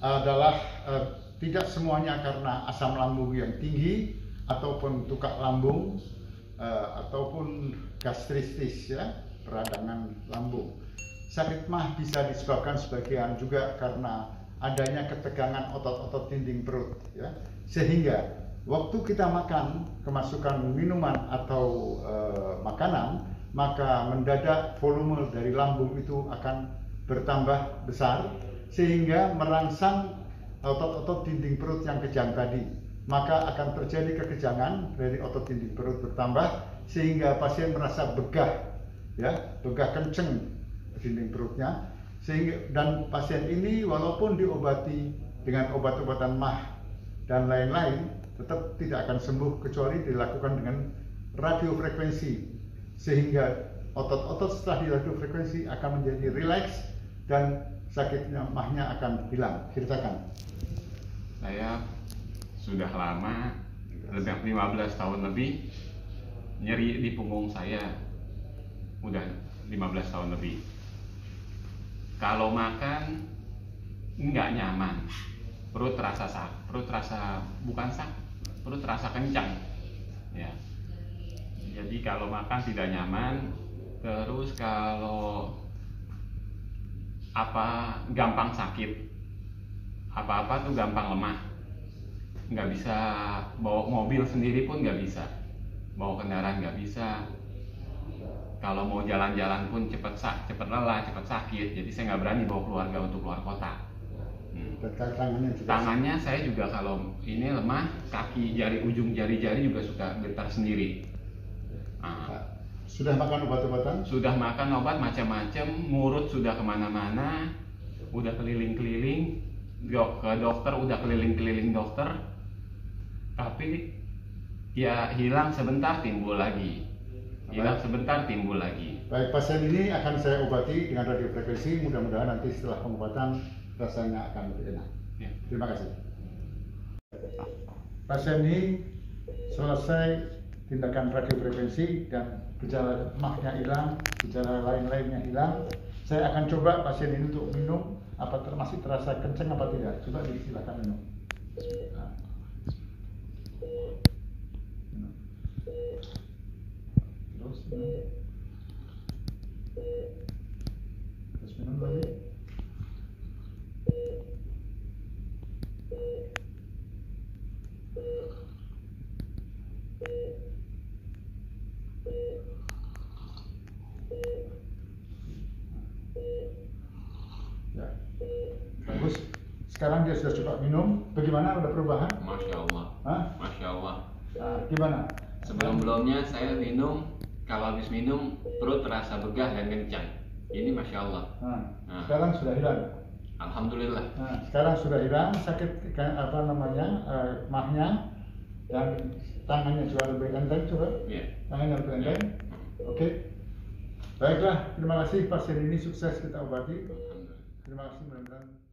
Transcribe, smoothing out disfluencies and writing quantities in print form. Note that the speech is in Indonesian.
adalah tidak semuanya karena asam lambung yang tinggi ataupun tukak lambung ataupun gastritis, ya, peradangan lambung. Sakit mah bisa disebabkan sebagian juga karena adanya ketegangan otot-otot dinding perut, ya, sehingga waktu kita makan kemasukan minuman atau makanan, maka mendadak volume dari lambung itu akan bertambah besar sehingga merangsang otot-otot dinding perut yang kejang tadi. Maka akan terjadi kekejangan dari otot dinding perut bertambah sehingga pasien merasa begah, ya, begah kenceng dinding perutnya, sehingga dan pasien ini walaupun diobati dengan obat-obatan mah dan lain-lain tetap tidak akan sembuh kecuali dilakukan dengan radiofrekuensi, sehingga otot-otot setelah di radiofrekuensi akan menjadi rileks dan sakitnya mahnya akan hilang. Ceritakan. Saya sudah lama, lebih 15 tahun lebih, nyeri di punggung saya udah 15 tahun lebih. Kalau makan nggak nyaman, perut terasa kencang, ya. Jadi kalau makan tidak nyaman, terus kalau gampang sakit, apa-apa tuh gampang lemah, nggak bisa bawa mobil sendiri pun nggak bisa, bawa kendaraan nggak bisa, kalau mau jalan-jalan pun cepet lelah, cepet sakit, jadi saya nggak berani bawa keluarga untuk keluar kota. Tangannya saya juga kalau ini lemah, kaki ujung jari-jari juga suka getar sendiri. Sudah makan obat-obatan? Sudah makan obat macam-macam, mulut sudah kemana-mana, udah keliling-keliling, ke dokter udah keliling-keliling dokter, tapi ya hilang sebentar timbul lagi, Baik, pasien ini akan saya obati dengan radiofrekuensi, mudah-mudahan nanti setelah pengobatan rasanya akan lebih enak. Ya. Terima kasih. Pasien ini selesai tindakan radiofrekuensi dan gejala mahnya hilang, gejala lain-lainnya hilang. Saya akan coba pasien ini untuk minum, masih terasa kenceng apa tidak? Coba silakan minum. Terus minum. Terus minum lagi. Ya, bagus. Sekarang dia sudah coba minum. Bagaimana? Ada perubahan? Masya Allah. Hah? Masya Allah. Nah, gimana? Sebelum-sebelumnya saya minum, kalau habis minum perut terasa begah dan kencang. Ini Masya Allah. Nah, sekarang sudah hilang. Alhamdulillah. Nah, sekarang sudah hilang sakit mahnya, dan tangannya juga lebih enteng, coba. Yeah. Tangannya lebih enteng. Yeah. Oke. Baiklah, terima kasih, pasien ini sukses kita obati. Terima kasih, mudah-mudahan.